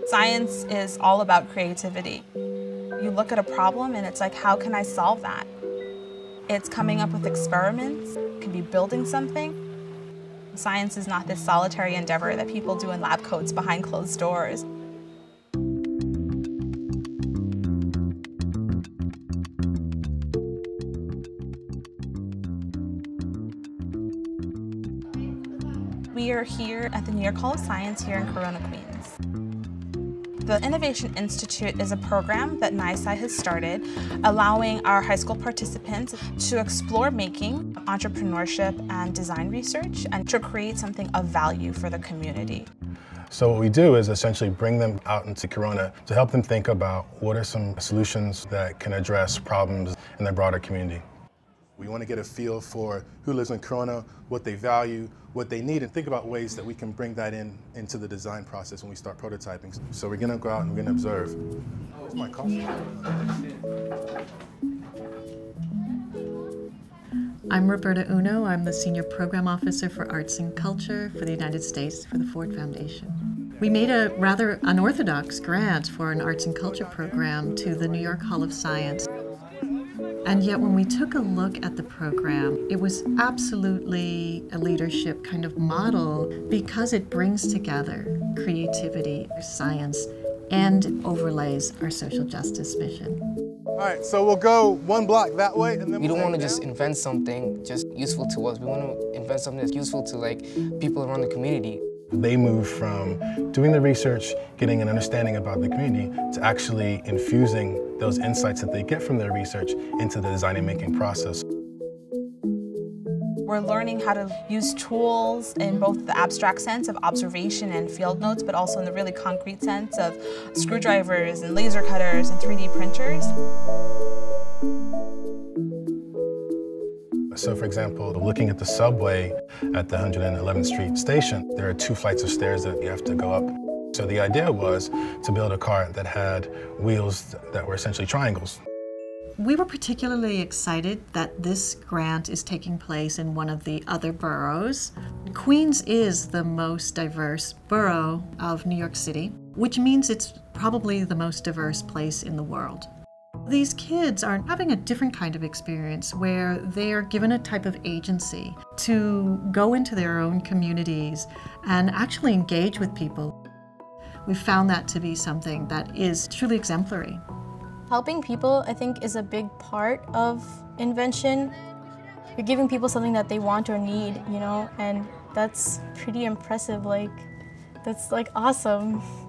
Science is all about creativity. You look at a problem and it's like, how can I solve that? It's coming up with experiments, it can be building something. Science is not this solitary endeavor that people do in lab coats behind closed doors. We are here at the New York Hall of Science here in Corona, Queens. The Innovation Institute is a program that NYSCI has started, allowing our high school participants to explore making, entrepreneurship, and design research, and to create something of value for the community. So what we do is essentially bring them out into Corona to help them think about what are some solutions that can address problems in their broader community. We want to get a feel for who lives in Corona, what they value, what they need, and think about ways that we can bring that into the design process when we start prototyping. So we're going to go out and we're going to observe. Where's my coffee? I'm Roberta Uno. I'm the Senior Program Officer for Arts and Culture for the United States for the Ford Foundation. We made a rather unorthodox grant for an arts and culture program to the New York Hall of Science. And yet when we took a look at the program, it was absolutely a leadership kind of model because it brings together creativity, science, and overlays our social justice mission. All right, so we'll go one block that way and then we don't want to just invent something just useful to us. We want to invent something that's useful to people around the community. They move from doing the research, getting an understanding about the community, to actually infusing those insights that they get from their research into the design and making process. We're learning how to use tools in both the abstract sense of observation and field notes, but also in the really concrete sense of screwdrivers and laser cutters and 3D printers. So for example, looking at the subway at the 111th Street station, there are 2 flights of stairs that you have to go up. So the idea was to build a car that had wheels that were essentially triangles. We were particularly excited that this grant is taking place in one of the other boroughs. Queens is the most diverse borough of New York City, which means it's probably the most diverse place in the world. These kids are having a different kind of experience where they are given a type of agency to go into their own communities and actually engage with people. We found that to be something that is truly exemplary. Helping people, I think, is a big part of Invention. You're giving people something that they want or need, and that's pretty impressive. That's awesome.